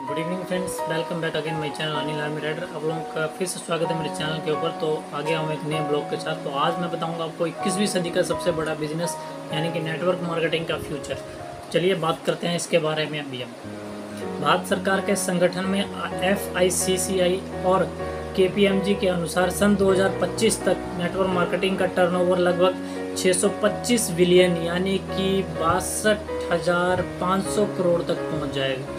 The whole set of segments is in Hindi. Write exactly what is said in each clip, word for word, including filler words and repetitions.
Good evening friends, welcome back again my channel Anil army rider. आप लोगों का फिर से स्वागत है मेरे चैनल के ऊपर। तो आगे हम एक नए ब्लॉग के साथ। तो आज मैं बताऊंगा आपको इक्कीसवीं सदी का सबसे बड़ा बिजनेस यानी कि नेटवर्क मार्केटिंग का फ्यूचर। चलिए बात करते हैं इसके बारे में। अभी हम भारत सरकार के संगठन में एफ आई सी सी आई और के पी एम जी के अनुसार सन दो हज़ार पच्चीस तक नेटवर्क मार्केटिंग का टर्नओवर लगभग छः सौ पच्चीस बिलियन यानी कि बासठ हज़ार पाँच सौ करोड़ तक पहुंच जाएगा।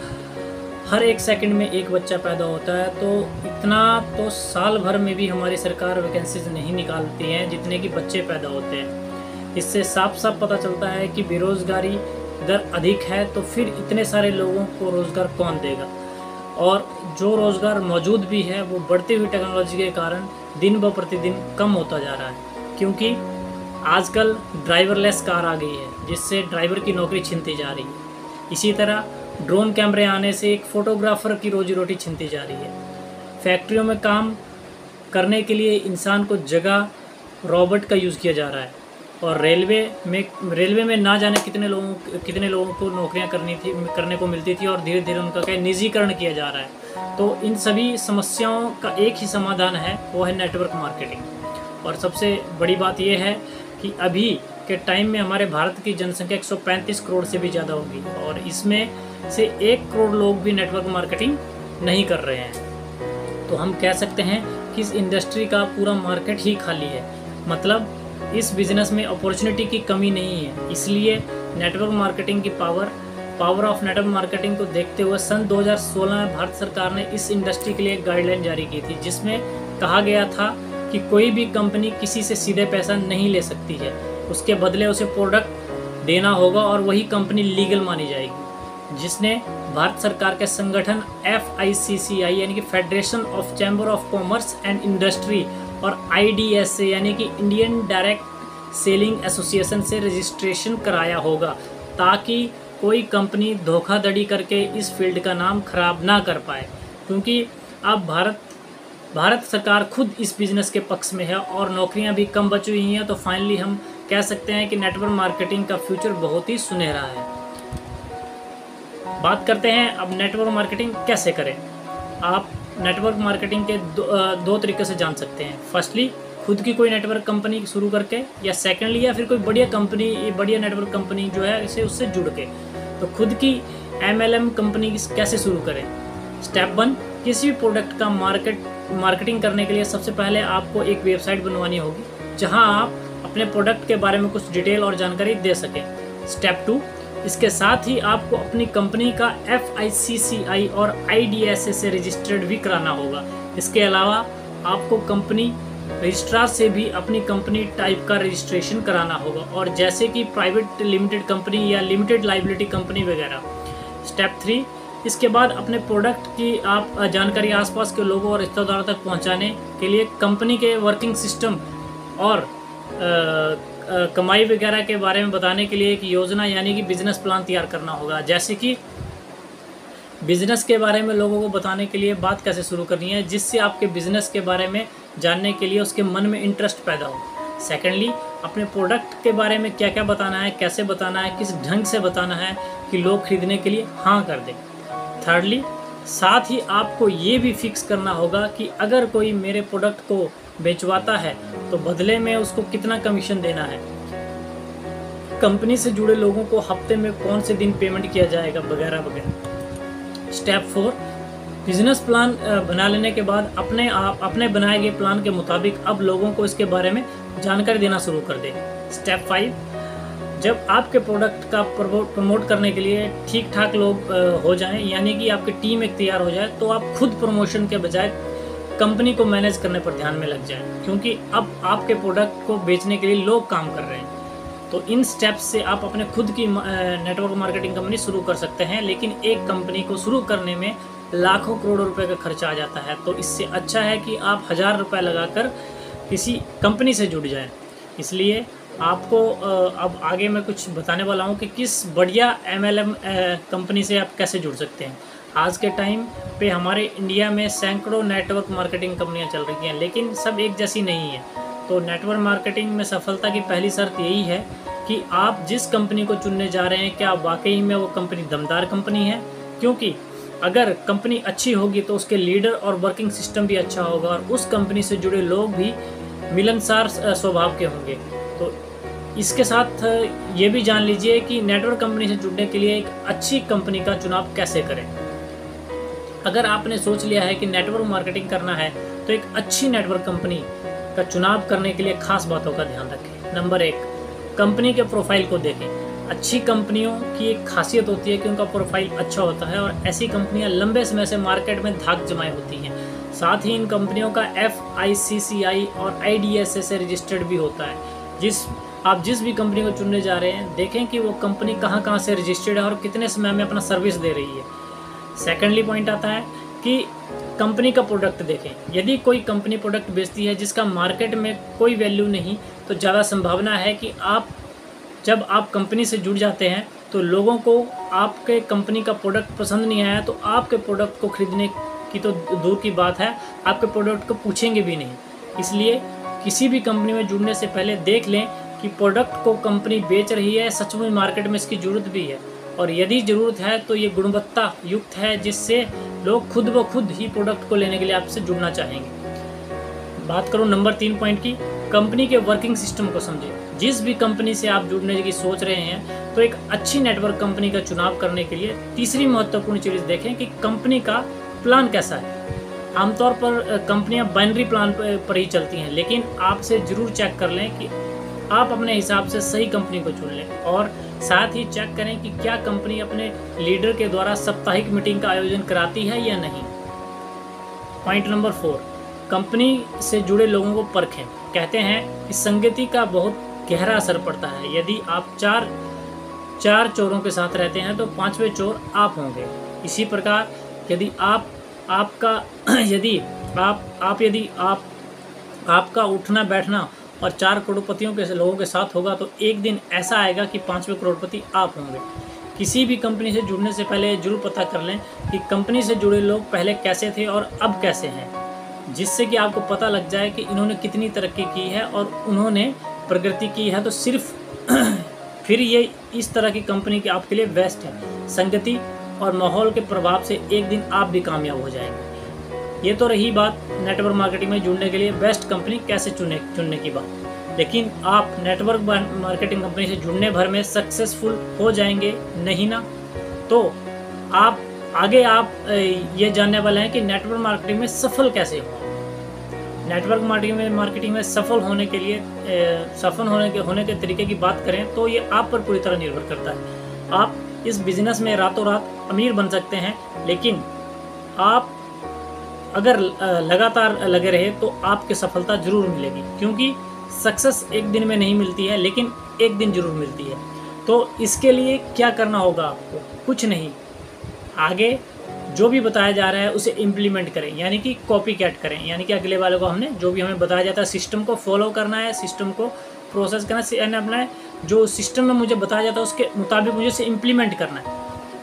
हर एक सेकंड में एक बच्चा पैदा होता है, तो इतना तो साल भर में भी हमारी सरकार वैकेंसीज नहीं निकालती हैं जितने कि बच्चे पैदा होते हैं। इससे साफ साफ पता चलता है कि बेरोज़गारी दर अधिक है, तो फिर इतने सारे लोगों को रोज़गार कौन देगा। और जो रोज़गार मौजूद भी है वो बढ़ती हुई टेक्नोलॉजी के कारण दिन ब प्रतिदिन कम होता जा रहा है, क्योंकि आजकल ड्राइवरलेस कार आ गई है जिससे ड्राइवर की नौकरी छीनती जा रही है। इसी तरह ड्रोन कैमरे आने से एक फ़ोटोग्राफ़र की रोजी रोटी छीनती जा रही है। फैक्ट्रियों में काम करने के लिए इंसान को जगह रोबोट का यूज़ किया जा रहा है। और रेलवे में रेलवे में ना जाने कितने लोगों कितने लोगों को नौकरियां करनी थी करने को मिलती थी, और धीरे धीरे उनका क्या निजीकरण किया जा रहा है। तो इन सभी समस्याओं का एक ही समाधान है, वो है नेटवर्क मार्केटिंग। और सबसे बड़ी बात यह है कि अभी के टाइम में हमारे भारत की जनसंख्या एक सौ पैंतीस करोड़ से भी ज़्यादा होगी, और इसमें से एक करोड़ लोग भी नेटवर्क मार्केटिंग नहीं कर रहे हैं। तो हम कह सकते हैं कि इस इंडस्ट्री का पूरा मार्केट ही खाली है। मतलब इस बिज़नेस में अपॉर्चुनिटी की कमी नहीं है। इसलिए नेटवर्क मार्केटिंग की power power of network marketing को देखते हुए सन दो हज़ार सोलह में भारत सरकार ने इस इंडस्ट्री के लिए एक गाइडलाइन जारी की थी, जिसमें कहा गया था कि कोई भी कंपनी किसी से सीधे पैसा नहीं ले सकती है, उसके बदले उसे प्रोडक्ट देना होगा और वही कंपनी लीगल मानी जाएगी। जिसने भारत सरकार के संगठन F I C C I यानी कि federation of chamber of commerce and industry और आई डी एस ए यानी कि इंडियन डायरेक्ट सेलिंग एसोसिएशन से रजिस्ट्रेशन कराया होगा, ताकि कोई कंपनी धोखाधड़ी करके इस फील्ड का नाम खराब ना कर पाए। क्योंकि अब भारत भारत सरकार खुद इस बिज़नेस के पक्ष में है और नौकरियां भी कम बची हुई हैं। तो फाइनली हम कह सकते हैं कि नेटवर्क मार्केटिंग का फ्यूचर बहुत ही सुनहरा है। बात करते हैं अब नेटवर्क मार्केटिंग कैसे करें। आप नेटवर्क मार्केटिंग के दो, दो तरीके से जान सकते हैं। फर्स्टली खुद की कोई नेटवर्क कंपनी शुरू करके, या सेकेंडली या फिर कोई बढ़िया कंपनी बढ़िया नेटवर्क कंपनी जो है इसे उससे जुड़ के। तो खुद की एम एल एम कंपनी कैसे शुरू करें। स्टेप वन, किसी भी प्रोडक्ट का मार्केट मार्केटिंग करने के लिए सबसे पहले आपको एक वेबसाइट बनवानी होगी, जहां आप अपने प्रोडक्ट के बारे में कुछ डिटेल और जानकारी दे सकें। स्टेप टू, इसके साथ ही आपको अपनी कंपनी का एफ आई सी सी आई और आई डी एस ए से रजिस्टर्ड भी कराना होगा। इसके अलावा आपको कंपनी रजिस्ट्रार से भी अपनी कंपनी टाइप का रजिस्ट्रेशन कराना होगा, और जैसे कि प्राइवेट लिमिटेड कंपनी या लिमिटेड लाइबिलिटी कंपनी वगैरह। स्टेप थ्री, इसके बाद अपने प्रोडक्ट की आप जानकारी आसपास के लोगों और रिश्तेदारों तक पहुंचाने के लिए कंपनी के वर्किंग सिस्टम और आ, कमाई वगैरह के बारे में बताने के लिए एक योजना यानी कि बिजनेस प्लान तैयार करना होगा। जैसे कि बिजनेस के बारे में लोगों को बताने के लिए बात कैसे शुरू करनी है, जिससे आपके बिजनेस के बारे में जानने के लिए उसके मन में इंटरेस्ट पैदा हो। सेकेंडली, अपने प्रोडक्ट के बारे में क्या क्या बताना है, कैसे बताना है, किस ढंग से बताना है कि लोग खरीदने के लिए हाँ कर दें। थर्डली, साथ ही आपको ये भी फिक्स करना होगा कि अगर कोई मेरे प्रोडक्ट को बेचवाता है तो बदले में उसको कितना कमीशन देना है, कंपनी से जुड़े लोगों को हफ्ते में कौन से दिन पेमेंट किया जाएगा, वगैरह वगैरह। स्टेप फोर, बिजनेस प्लान बना लेने के बाद अपने आप अपने बनाए गए प्लान के मुताबिक अब लोगों को इसके बारे में जानकारी देना शुरू कर दें। स्टेप फाइव, जब आपके प्रोडक्ट का प्रमोट करने के लिए ठीक ठाक लोग हो जाएं, यानी कि आपकी टीम एक तैयार हो जाए, तो आप खुद प्रमोशन के बजाय कंपनी को मैनेज करने पर ध्यान में लग जाए, क्योंकि अब आपके प्रोडक्ट को बेचने के लिए लोग काम कर रहे हैं। तो इन स्टेप्स से आप अपने खुद की नेटवर्क मार्केटिंग कंपनी शुरू कर सकते हैं। लेकिन एक कंपनी को शुरू करने में लाखों करोड़ों रुपए का खर्चा आ जाता है, तो इससे अच्छा है कि आप हज़ार रुपये लगाकर किसी कंपनी से जुड़ जाएं। इसलिए आपको अब आगे मैं कुछ बताने वाला हूं कि किस बढ़िया एम एल एम कंपनी से आप कैसे जुड़ सकते हैं। आज के टाइम पे हमारे इंडिया में सैकड़ों नेटवर्क मार्केटिंग कंपनियां चल रही हैं, लेकिन सब एक जैसी नहीं है। तो नेटवर्क मार्केटिंग में सफलता की पहली शर्त यही है कि आप जिस कंपनी को चुनने जा रहे हैं, क्या वाकई में वो कंपनी दमदार कंपनी है। क्योंकि अगर कंपनी अच्छी होगी तो उसके लीडर और वर्किंग सिस्टम भी अच्छा होगा और उस कंपनी से जुड़े लोग भी मिलनसार स्वभाव के होंगे। तो इसके साथ ये भी जान लीजिए कि नेटवर्क कंपनी से जुड़ने के लिए एक अच्छी कंपनी का चुनाव कैसे करें। अगर आपने सोच लिया है कि नेटवर्क मार्केटिंग करना है तो एक अच्छी नेटवर्क कंपनी का चुनाव करने के लिए खास बातों का ध्यान रखें। नंबर एक, कंपनी के प्रोफाइल को देखें। अच्छी कंपनियों की एक खासियत होती है कि उनका प्रोफाइल अच्छा होता है और ऐसी कंपनियां लंबे समय से मार्केट में धाक जमाए होती हैं। साथ ही इन कंपनियों का एफ आई सी सी आई और आई डी एस ए से रजिस्टर्ड भी होता है। जिस आप जिस भी कंपनी को चुनने जा रहे हैं, देखें कि वो कंपनी कहाँ कहाँ से रजिस्टर्ड है और कितने समय में अपना सर्विस दे रही है। सेकेंडली पॉइंट आता है कि कंपनी का प्रोडक्ट देखें। यदि कोई कंपनी प्रोडक्ट बेचती है जिसका मार्केट में कोई वैल्यू नहीं, तो ज़्यादा संभावना है कि आप जब आप कंपनी से जुड़ जाते हैं तो लोगों को आपके कंपनी का प्रोडक्ट पसंद नहीं आया तो आपके प्रोडक्ट को खरीदने की तो दूर की बात है, आपके प्रोडक्ट को पूछेंगे भी नहीं। इसलिए किसी भी कंपनी में जुड़ने से पहले देख लें कि प्रोडक्ट को कंपनी बेच रही है, सचमुच मार्केट में इसकी ज़रूरत भी है, और यदि ज़रूरत है तो ये गुणवत्ता युक्त है जिससे लोग खुद ब खुद ही प्रोडक्ट को लेने के लिए आपसे जुड़ना चाहेंगे। बात करूँ नंबर तीन पॉइंट की, कंपनी के वर्किंग सिस्टम को समझें। जिस भी कंपनी से आप जुड़ने की सोच रहे हैं तो एक अच्छी नेटवर्क कंपनी का चुनाव करने के लिए तीसरी महत्वपूर्ण चीज़ देखें कि कंपनी का प्लान कैसा है। आमतौर पर कंपनियां बाइनरी प्लान पर ही चलती हैं, लेकिन आपसे ज़रूर चेक कर लें कि आप अपने हिसाब से सही कंपनी को चुन लें और साथ ही चेक करें कि क्या कंपनी अपने लीडर के द्वारा साप्ताहिक मीटिंग का आयोजन कराती है या नहीं। पॉइंट नंबर फोर, कंपनी से जुड़े लोगों को परखें। कहते हैं कि संगति का बहुत गहरा असर पड़ता है। यदि आप चार चार चोरों के साथ रहते हैं तो पांचवें चोर आप होंगे। इसी प्रकार यदि आप आपका यदि आप आप यदि आप आपका उठना बैठना और चार करोड़पतियों के लोगों के साथ होगा तो एक दिन ऐसा आएगा कि पांचवें करोड़पति आप होंगे। किसी भी कंपनी से जुड़ने से पहले जरूर पता कर लें कि कंपनी से जुड़े लोग पहले कैसे थे और अब कैसे हैं, जिससे कि आपको पता लग जाए कि इन्होंने कितनी तरक्की की है और उन्होंने प्रगति की है। तो सिर्फ फिर ये इस तरह की कंपनी की आपके लिए बेस्ट है। संगति और माहौल के प्रभाव से एक दिन आप भी कामयाब हो जाएंगे। ये तो रही बात नेटवर्क मार्केटिंग में जुड़ने के लिए बेस्ट कंपनी कैसे चुने चुनने की बात, लेकिन आप नेटवर्क मार्केटिंग कंपनी से जुड़ने भर में सक्सेसफुल हो जाएंगे नहीं ना। तो आप आगे आप ये जानने वाले हैं कि नेटवर्क मार्केटिंग में सफल कैसे हो। नेटवर्क मार्केटिंग में मार्केटिंग में सफल होने के लिए सफल होने के होने के तरीके की बात करें तो ये आप पर पूरी तरह निर्भर करता है। आप इस बिज़नेस में रातों रात अमीर बन सकते हैं, लेकिन आप अगर लगातार लगे रहे तो आपकी सफलता ज़रूर मिलेगी, क्योंकि सक्सेस एक दिन में नहीं मिलती है लेकिन एक दिन ज़रूर मिलती है। तो इसके लिए क्या करना होगा आपको? कुछ नहीं, आगे जो भी बताया जा रहा है उसे इम्प्लीमेंट करें, यानी कि कॉपी कैट करें। यानी कि अगले वाले को हमने जो भी हमें बताया जाता है सिस्टम को फॉलो करना है, सिस्टम को प्रोसेस करना है, यानी अपना जो सिस्टम में मुझे बताया जाता है उसके मुताबिक मुझे इसे इम्प्लीमेंट करना है।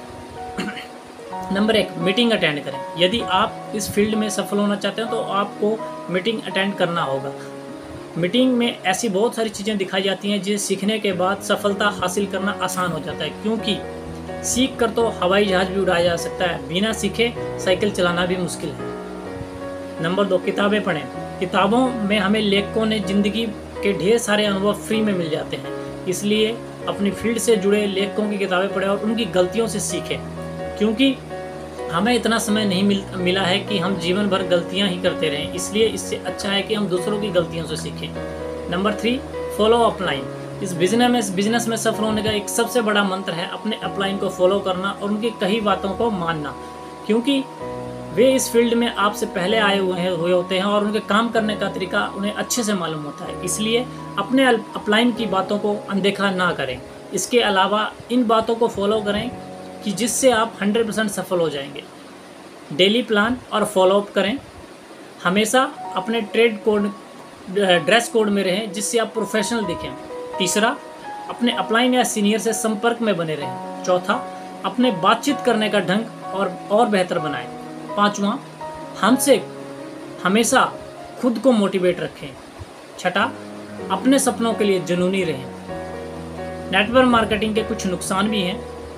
नंबर एक, मीटिंग अटेंड करें। यदि आप इस फील्ड में सफल होना चाहते हैं तो आपको मीटिंग अटेंड करना होगा। मीटिंग में ऐसी बहुत सारी चीज़ें दिखाई जाती हैं जिसे सीखने के बाद सफलता हासिल करना आसान हो जाता है, क्योंकि सीख कर तो हवाई जहाज भी उड़ाया जा सकता है, बिना सीखे साइकिल चलाना भी मुश्किल है। नंबर दो, किताबें पढ़ें। किताबों में हमें लेखकों ने जिंदगी के ढेर सारे अनुभव फ्री में मिल जाते हैं, इसलिए अपनी फील्ड से जुड़े लेखकों की किताबें पढ़ें और उनकी गलतियों से सीखें, क्योंकि हमें इतना समय नहीं मिल, मिला है कि हम जीवन भर गलतियां ही करते रहें। इसलिए इससे अच्छा है कि हम दूसरों की गलतियों से सीखें। Number three, follow upline. इस बिजनेस में बिजनेस में सफल होने का एक सबसे बड़ा मंत्र है अपने अपलाइन को फॉलो करना और उनकी कही बातों को मानना, क्योंकि वे इस फील्ड में आपसे पहले आए हुए हुए होते हैं और उनके काम करने का तरीका उन्हें अच्छे से मालूम होता है। इसलिए अपने अपलाइन की बातों को अनदेखा ना करें। इसके अलावा इन बातों को फॉलो करें कि जिससे आप हंड्रेड परसेंट सफल हो जाएंगे। डेली प्लान और फॉलोअप करें। हमेशा अपने ट्रेड कोड ड्रेस कोड में रहें जिससे आप प्रोफेशनल दिखें। तीसरा, अपने अपलाइन या सीनियर से संपर्क में बने रहें। चौथा, अपने बातचीत करने का ढंग और और बेहतर बनाएं। पांचवा, हमसे हमेशा खुद को मोटिवेट रखें। छठा, अपने सपनों के लिए जुनूनी रहें। नेटवर्क मार्केटिंग के कुछ नुकसान भी हैं।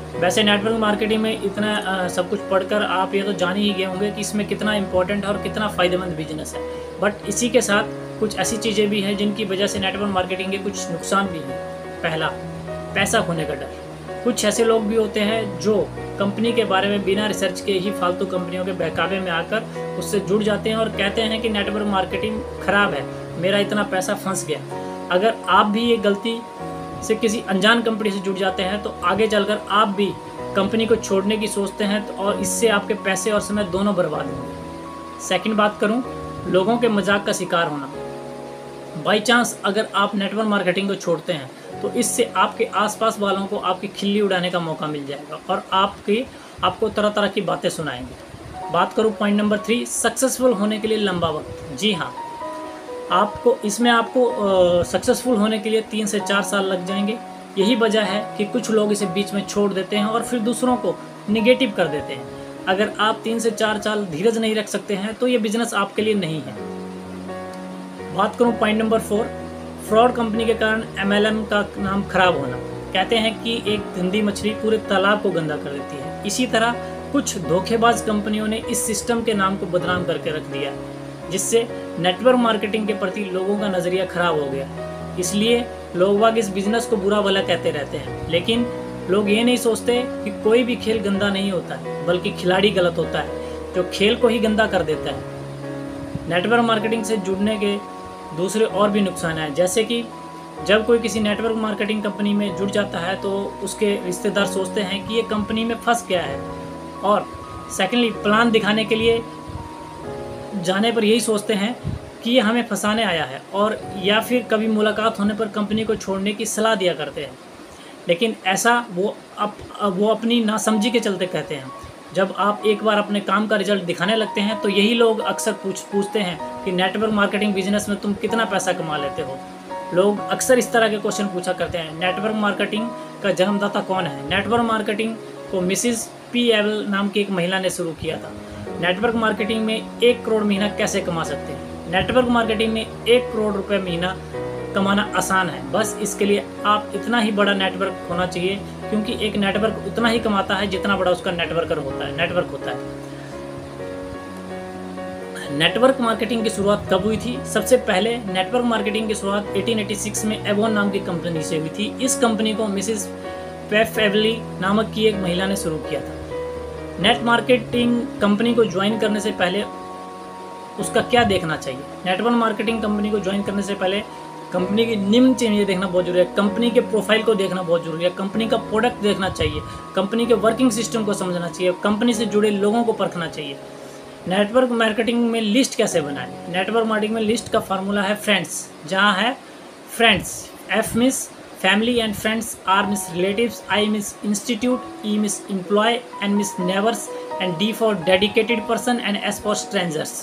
वैसे नेटवर्क मार्केटिंग में इतना आ, सब कुछ पढ़कर आप ये तो जान ही गए होंगे कि इसमें कितना इंपॉर्टेंट है और कितना फ़ायदेमंद बिजनेस है। बट इसी के साथ कुछ ऐसी चीज़ें भी हैं जिनकी वजह से नेटवर्क मार्केटिंग के कुछ नुकसान भी हैं। पहला, पैसा खोने का डर। कुछ ऐसे लोग भी होते हैं जो कंपनी के बारे में बिना रिसर्च के ही फालतू कंपनियों के बहकावे में आकर उससे जुड़ जाते हैं और कहते हैं कि नेटवर्क मार्केटिंग ख़राब है, मेरा इतना पैसा फंस गया। अगर आप भी ये गलती से किसी अनजान कंपनी से जुड़ जाते हैं तो आगे चलकर आप भी कंपनी को छोड़ने की सोचते हैं तो और इससे आपके पैसे और समय दोनों बर्बाद होंगे। सेकंड बात करूं, लोगों के मजाक का शिकार होना। बाई चांस अगर आप नेटवर्क मार्केटिंग को छोड़ते हैं तो इससे आपके आसपास वालों को आपकी खिल्ली उड़ाने का मौका मिल जाएगा और आपकी आपको तरह तरह की बातें सुनाएंगे। बात करूं पॉइंट नंबर थ्री, सक्सेसफुल होने के लिए लंबा वक्त। जी हाँ, आपको इसमें आपको सक्सेसफुल होने के लिए तीन से चार साल लग जाएंगे। यही वजह है कि कुछ लोग इसे बीच में छोड़ देते हैं और फिर दूसरों को निगेटिव कर देते हैं। अगर आप तीन से चार साल धीरज नहीं रख सकते हैं तो ये बिजनेस आपके लिए नहीं है। बात करूं point number four, fraud company के कारण एम एल एम का नाम खराब होना। कहते हैं कि एक गंदी मछली पूरे तालाब को गंदा कर देती है। इसी तरह कुछ धोखेबाज कंपनियों ने इस सिस्टम के नाम को बदनाम करके रख दिया, जिससे नेटवर्क मार्केटिंग के प्रति लोगों का नज़रिया खराब हो गया। इसलिए लोग वाग इस बिजनेस को बुरा भला कहते रहते हैं, लेकिन लोग ये नहीं सोचते कि कोई भी खेल गंदा नहीं होता है, बल्कि खिलाड़ी गलत होता है जो खेल को ही गंदा कर देता है। नेटवर्क मार्केटिंग से जुड़ने के दूसरे और भी नुकसान हैं, जैसे कि जब कोई किसी नेटवर्क मार्केटिंग कंपनी में जुड़ जाता है तो उसके रिश्तेदार सोचते हैं कि ये कंपनी में फंस गया है, और सेकेंडली प्लान दिखाने के लिए जाने पर यही सोचते हैं कि ये हमें फंसाने आया है, और या फिर कभी मुलाकात होने पर कंपनी को छोड़ने की सलाह दिया करते हैं। लेकिन ऐसा वो अप, वो अपनी नासमझी के चलते कहते हैं। जब आप एक बार अपने काम का रिजल्ट दिखाने लगते हैं तो यही लोग अक्सर पूछ पूछते हैं कि नेटवर्क मार्केटिंग बिजनेस में तुम कितना पैसा कमा लेते हो। लोग अक्सर इस तरह के क्वेश्चन पूछा करते हैं। नेटवर्क मार्केटिंग का जन्मदाता कौन है? नेटवर्क मार्केटिंग को मिसिस पी एवल नाम की एक महिला ने शुरू किया था। नेटवर्क मार्केटिंग में एक करोड़ महीना कैसे कमा सकते हैं? नेटवर्क मार्केटिंग में एक करोड़ रुपए महीना कमाना आसान है, बस इसके लिए आप इतना ही बड़ा नेटवर्क होना चाहिए, क्योंकि एक नेटवर्क उतना ही कमाता है जितना बड़ा उसका नेटवर्कर होता है नेटवर्क होता है। नेटवर्क मार्केटिंग की शुरुआत कब हुई थी? सबसे पहले नेटवर्क मार्केटिंग की शुरुआत अठारह सौ छियासी में एवोन नाम की कंपनी से हुई थी। इस कंपनी को मिसिस पेफेवली नामक की एक महिला ने शुरू किया था। नेट मार्केटिंग कंपनी को ज्वाइन करने से पहले उसका क्या देखना चाहिए? नेटवर्क मार्केटिंग कंपनी को ज्वाइन करने से पहले कंपनी की निम्न चीज़ें देखना बहुत जरूरी है। कंपनी के प्रोफाइल को देखना बहुत जरूरी है, कंपनी का प्रोडक्ट देखना चाहिए, कंपनी के वर्किंग सिस्टम को समझना चाहिए, कंपनी से जुड़े लोगों को परखना चाहिए। नेटवर्क मार्केटिंग में लिस्ट कैसे बनाएं? नेटवर्क मार्केटिंग में लिस्ट का फार्मूला है फ्रेंड्स, जहाँ है friends, F means family and friends, R means relatives, I means institute, E means employ, N means neighbours, and D for dedicated person, and S for strangers.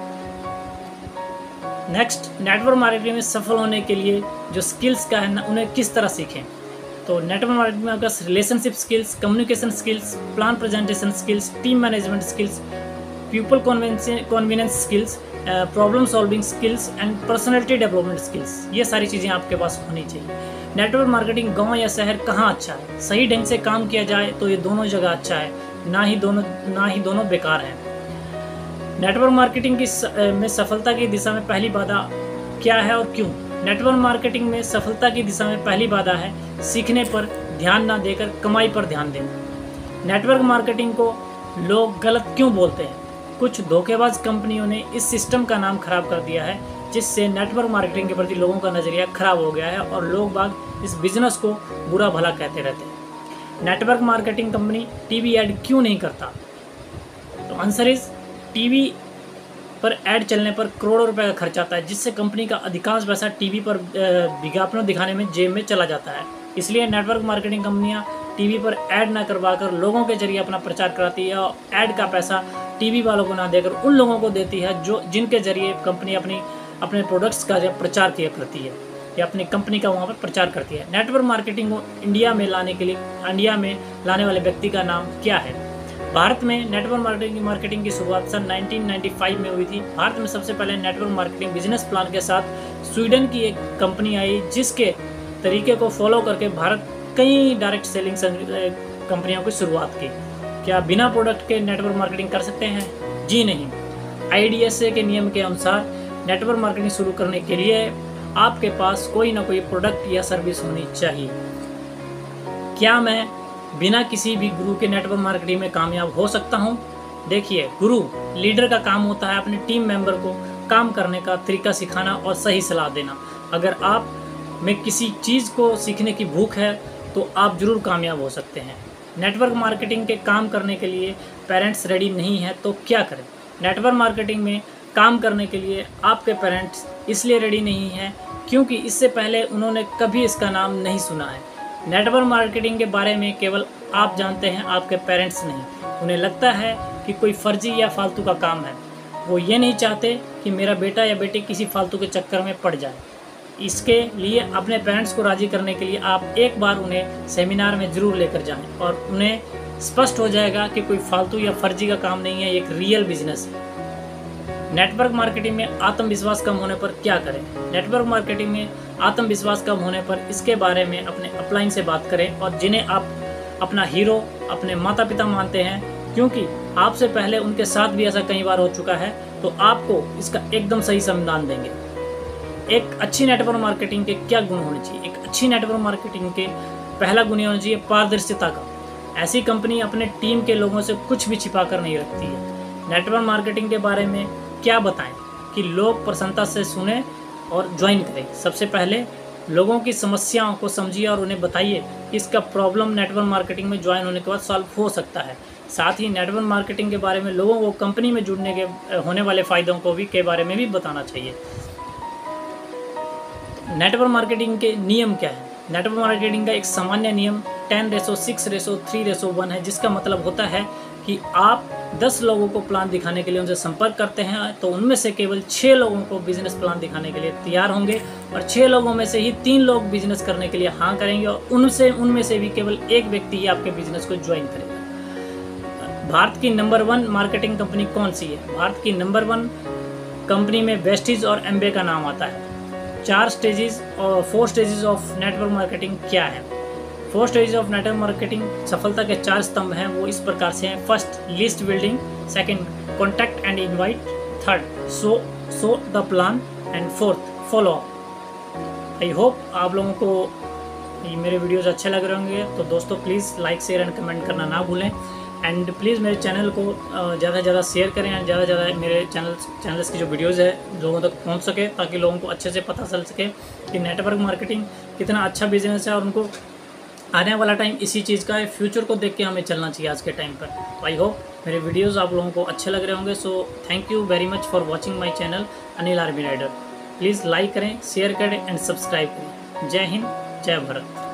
Next, network marketing में सफल होने के लिए जो स्किल्स का है ना, उन्हें किस तरह सीखें? तो नेटवर्क मार्केटिंग में आपका relationship skills, communication skills, plan presentation skills, team management skills, people convince skills, problem solving skills and personality development skills, ये सारी चीज़ें आपके पास होनी चाहिए। नेटवर्क मार्केटिंग गांव या शहर कहाँ अच्छा है? सही ढंग से काम किया जाए तो ये दोनों जगह अच्छा है, ना ही दोनों ना ही दोनों बेकार हैं। नेटवर्क मार्केटिंग की स, में सफलता की दिशा में पहली बाधा क्या है और क्यों? नेटवर्क मार्केटिंग में सफलता की दिशा में पहली बाधा है सीखने पर ध्यान ना देकर कमाई पर ध्यान देना। नेटवर्क मार्केटिंग को लोग गलत क्यों बोलते हैं? कुछ धोखेबाज कंपनियों ने इस सिस्टम का नाम खराब कर दिया है, जिससे नेटवर्क मार्केटिंग के प्रति लोगों का नज़रिया खराब हो गया है और लोग बाग इस बिजनेस को बुरा भला कहते रहते हैं। Network marketing company TV ad क्यों नहीं करता? तो आंसर इज, टीवी पर ऐड चलने पर करोड़ों रुपए का खर्च आता है, जिससे कंपनी का अधिकांश पैसा टीवी पर विज्ञापनों दिखाने में जेब में चला जाता है। इसलिए नेटवर्क मार्केटिंग कंपनियां टीवी पर ऐड ना करवाकर लोगों के जरिए अपना प्रचार कराती है और ऐड का पैसा टीवी वालों को ना देकर उन लोगों को देती है जो जिनके जरिए कंपनी अपनी अपने प्रोडक्ट्स का प्रचार किया करती है या अपनी कंपनी का वहाँ पर प्रचार करती है। नेटवर्क मार्केटिंग को इंडिया में लाने के लिए इंडिया में लाने वाले व्यक्ति का नाम क्या है? भारत में नेटवर्क मार्केटिंग मार्केटिंग की शुरुआत सन नाइनटीन नाइंटी फाइव में हुई थी। भारत में सबसे पहले नेटवर्क मार्केटिंग बिजनेस प्लान के साथ स्वीडन की एक कंपनी आई, जिसके तरीके को फॉलो करके भारत कई डायरेक्ट सेलिंग कंपनियों की शुरुआत की। क्या बिना प्रोडक्ट के नेटवर्क मार्केटिंग कर सकते हैं? जी नहीं। आई डी एस ए के नियम के अनुसार नेटवर्क मार्केटिंग शुरू करने के लिए आपके पास कोई ना कोई प्रोडक्ट या सर्विस होनी चाहिए। क्या मैं बिना किसी भी गुरु के नेटवर्क मार्केटिंग में कामयाब हो सकता हूँ? देखिए, गुरु लीडर का काम होता है अपने टीम मेंबर को काम करने का तरीका सिखाना और सही सलाह देना। अगर आप में किसी चीज़ को सीखने की भूख है तो आप जरूर कामयाब हो सकते हैं। नेटवर्क मार्केटिंग के काम करने के लिए पेरेंट्स रेडी नहीं है तो क्या करें? नेटवर्क मार्केटिंग में काम करने के लिए आपके पेरेंट्स इसलिए रेडी नहीं हैं क्योंकि इससे पहले उन्होंने कभी इसका नाम नहीं सुना है। नेटवर्क मार्केटिंग के बारे में केवल आप जानते हैं, आपके पेरेंट्स नहीं। उन्हें लगता है कि कोई फर्जी या फालतू का काम है। वो ये नहीं चाहते कि मेरा बेटा या बेटी किसी फालतू के चक्कर में पड़ जाए। इसके लिए अपने पेरेंट्स को राज़ी करने के लिए आप एक बार उन्हें सेमिनार में ज़रूर लेकर जाएं और उन्हें स्पष्ट हो जाएगा कि कोई फालतू या फर्जी का काम नहीं है, एक रियल बिजनेस है। नेटवर्क मार्केटिंग में आत्मविश्वास कम होने पर क्या करें? नेटवर्क मार्केटिंग में आत्मविश्वास कम होने पर इसके बारे में अपने अपलाइन से बात करें और जिन्हें आप अपना हीरो, अपने माता पिता मानते हैं, क्योंकि आपसे पहले उनके साथ भी ऐसा कई बार हो चुका है, तो आपको इसका एकदम सही समाधान देंगे। एक अच्छी नेटवर्क मार्केटिंग के क्या गुण होने चाहिए? एक अच्छी नेटवर्क मार्केटिंग के पहला गुण होना चाहिए पारदर्शिता का। ऐसी कंपनी अपने टीम के लोगों से कुछ भी छिपा कर नहीं रखती है। नेटवर्क मार्केटिंग के बारे में क्या बताएं कि लोग प्रसन्नता से सुने और ज्वाइन करें? सबसे पहले लोगों की समस्याओं को समझिए और उन्हें बताइए कि इसका प्रॉब्लम नेटवर्क मार्केटिंग में ज्वाइन होने के बाद सॉल्व हो सकता है। साथ ही नेटवर्क मार्केटिंग के बारे में लोगों को कंपनी में जुड़ने के होने वाले फ़ायदों को भी के बारे में भी बताना चाहिए। नेटवर्क मार्केटिंग के नियम क्या है? नेटवर्क मार्केटिंग का एक सामान्य नियम ten ratio six ratio three ratio one है, जिसका मतलब होता है कि आप दस लोगों को प्लान दिखाने के लिए उनसे संपर्क करते हैं तो उनमें से केवल छः लोगों को बिजनेस प्लान दिखाने के लिए तैयार होंगे और छः लोगों में से ही तीन लोग बिजनेस करने के लिए हाँ करेंगे और उनसे उनमें से भी केवल एक व्यक्ति ही आपके बिजनेस को ज्वाइन करेगा। भारत की नंबर वन मार्केटिंग कंपनी कौन सी है? भारत की नंबर वन कंपनी में वेस्टीज और एम्बे का नाम आता है। चार स्टेजेस और four stages of network marketing क्या है? Four stages of network marketing सफलता के चार स्तंभ हैं, वो इस प्रकार से हैं। First, list building. Second, contact and invite. Third, show show the plan. And fourth, follow up. I hope आप लोगों को ये मेरे वीडियोस अच्छे लग रहे होंगे, तो दोस्तों please like share and comment करना ना भूलें। एंड प्लीज़ मेरे चैनल को ज़्यादा से ज़्यादा शेयर करें एंड ज़्यादा से ज़्यादा मेरे चैनल चैनल्स की जो वीडियोज़ है लोगों तक पहुंच सके, ताकि लोगों को अच्छे से पता चल सके कि नेटवर्क मार्केटिंग कितना अच्छा बिजनेस है और उनको आने वाला टाइम इसी चीज़ का है। फ्यूचर को देख के हमें चलना चाहिए आज के टाइम पर। आई होप मेरे वीडियोज़ आप लोगों को अच्छे लग रहे होंगे। So thank you very much for watching my channel Anil army rider. Please like करें, शेयर करें एंड सब्सक्राइब करें। जय हिंद, जय भारत।